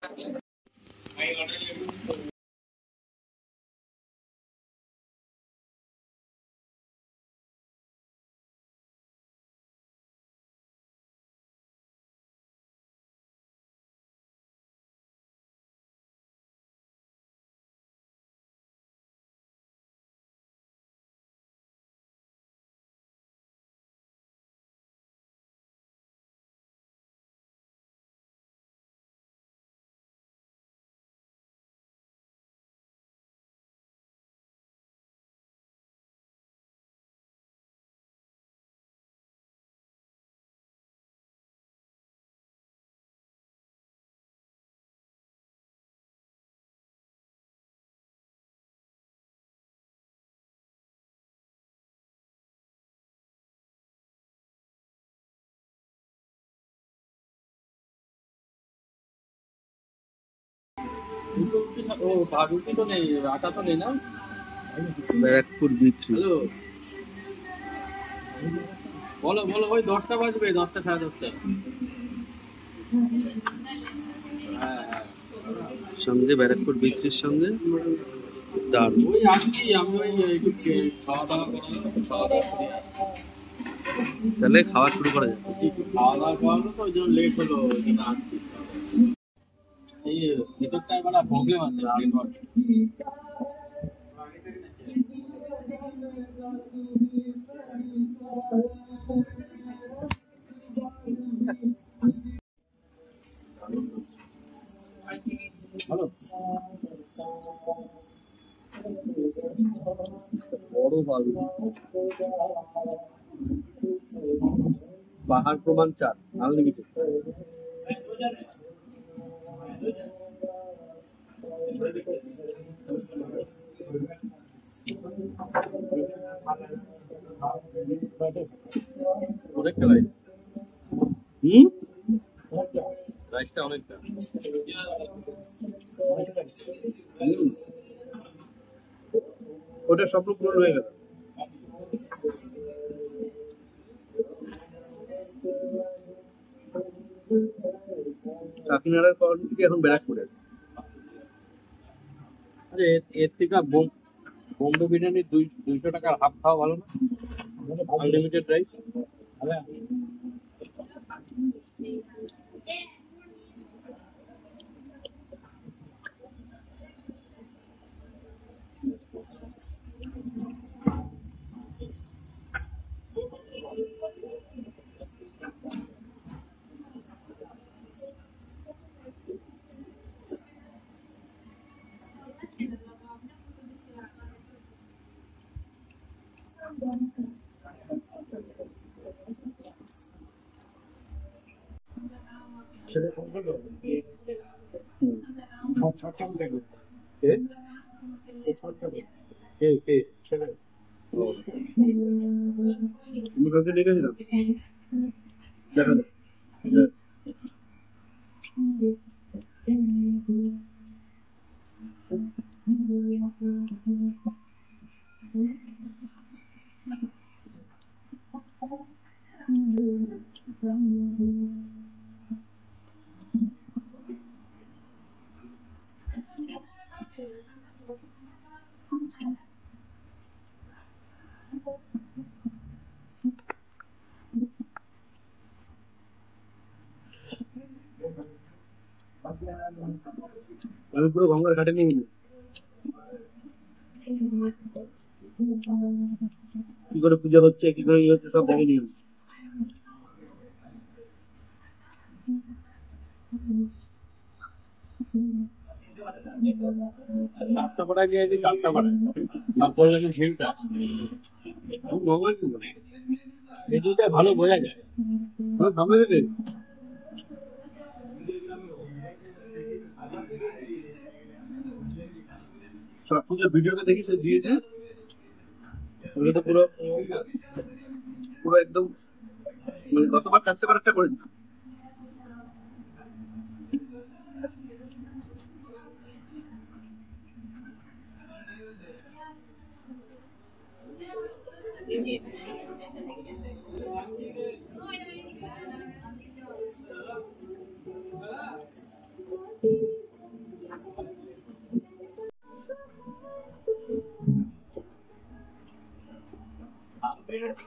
ও রুটি তো নেই, আটা তো নেই না। ব্যারাকপুর বিক্রি। হ্যালো, বলো বলো, ওই 10টা বাজবে, 10টা 10:30। হ্যাঁ হ্যাঁ, সঙ্গে ব্যারাকপুর বিক্রির সঙ্গে ডাল। ওই আসছি আমি, ওই একটু খাওয়া দাওয়া করছি, খাওয়া দাওয়া করে আসছি। তাহলে খাওয়া শুরু করা যাবে। একটু খাওয়া দাওয়া করালো তো ওই জন্য লেট হলো, ওই জন্য আসছি। এই ভিতরটায় বড় প্রবলেম আছে নেটওয়ার্ক। ভালো বড় বালু, পাহাড় প্রমাণ 4 আনলিমিটেড। অনেকটা রাইস। রাইসটা অনেকটা। ওটা স্বপ্ন পূরণ হয়ে গেল। কাকিনাড়ার পর থেকে এখন ব্যারাকপুরে। আরে এর থেকে বোম্বে বিরিয়ানি 200 টাকার হাফ খাওয়া ভালো না? Unlimited rice. ছেলে ফোন করলো ছটা দেখবে কে ছটা কে কে ছেলে তুমি কাউকে ডেকেছিলাম? দেখা যাক। আমি পুরো গঙ্গার ঘাটে নিয়ে গেলি। কি করে পূজা হচ্ছে, কি করে ইয়ে হচ্ছে, সব দেখে নিয়ে গেলি। কাঁচাপাড়ায় গিয়েছি, কাঁচাপাড়ায় তারপরে দেখি ঝিলটা, গঙ্গায় কি করে? এই দুইটা ভালো বোঝা যায়। সামনে যেতে ছট পুজোর ভিডিওটা দেখি সে দিয়েছে, ওটা তো পুরো পুরো একদম, মানে গতবার তার চেয়ে একটা করেছিল।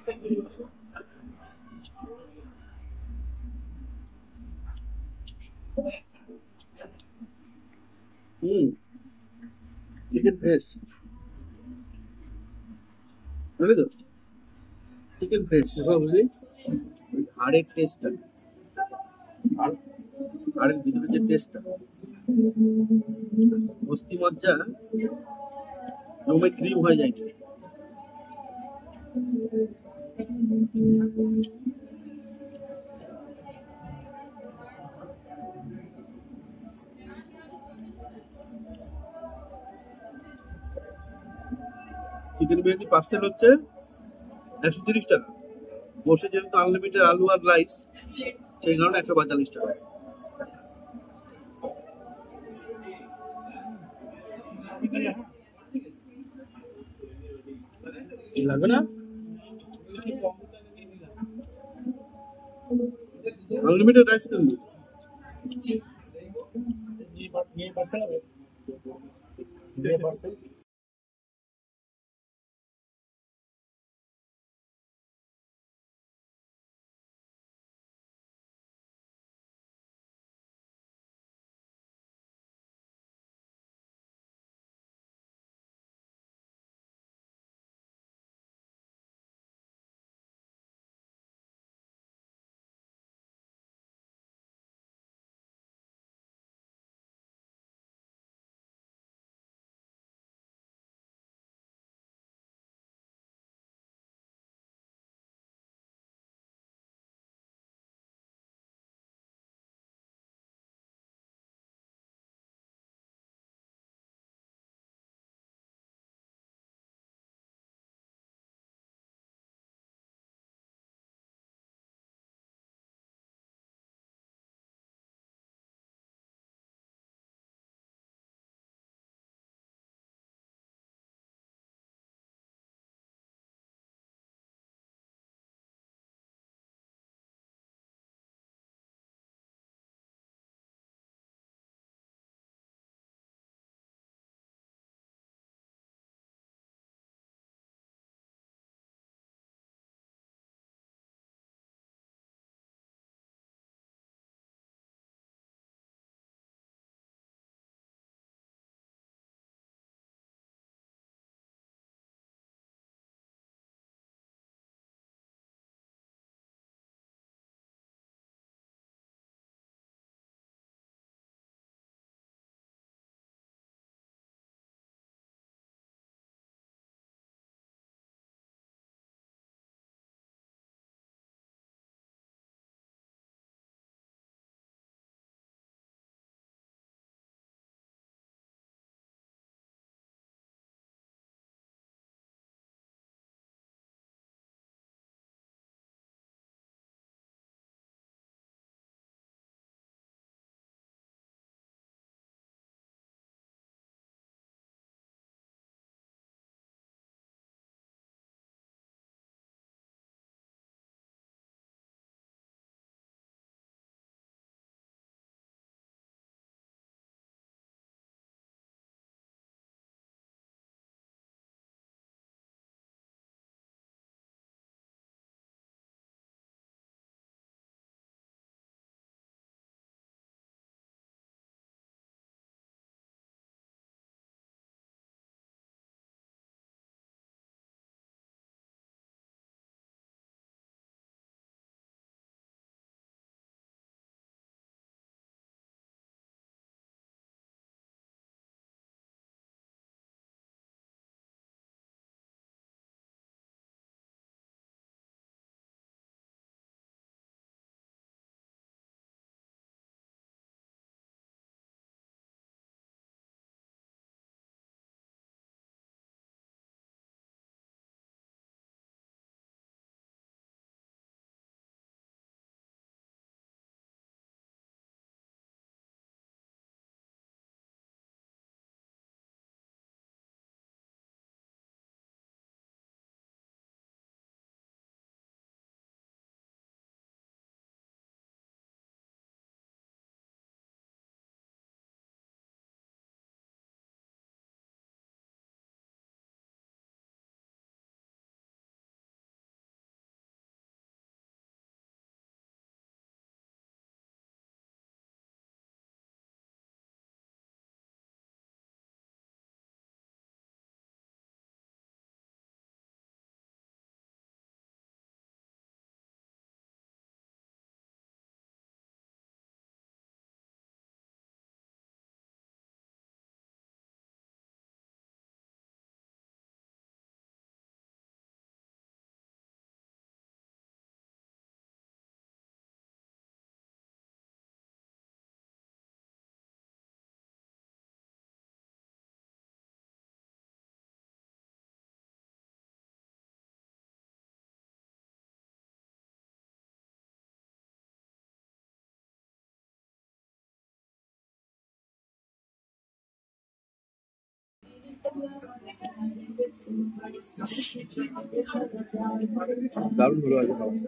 হুম, চিকেন ফ্রেশ, বুঝলি তো, চিকেন ফ্রেশ। বুঝলি? হাড়ের টেস্টটা, আর হাড়ের ভিতরে যে টেস্টটা, অস্থি মজ্জা জমে ক্রিম হয়ে যায়। চিকেন বিরিয়ানি পার্সেল হচ্ছে 130 টাকা। বসে যেহেতু আনলিমিটেড আলু আর রাইস, সেই কারণে 145 টাকা। লাগবে না? আনলিমিটেড রাইস কিন্তু ये पार्सल है ये पार्सल দারুণ ভালো আছে খাওয়া।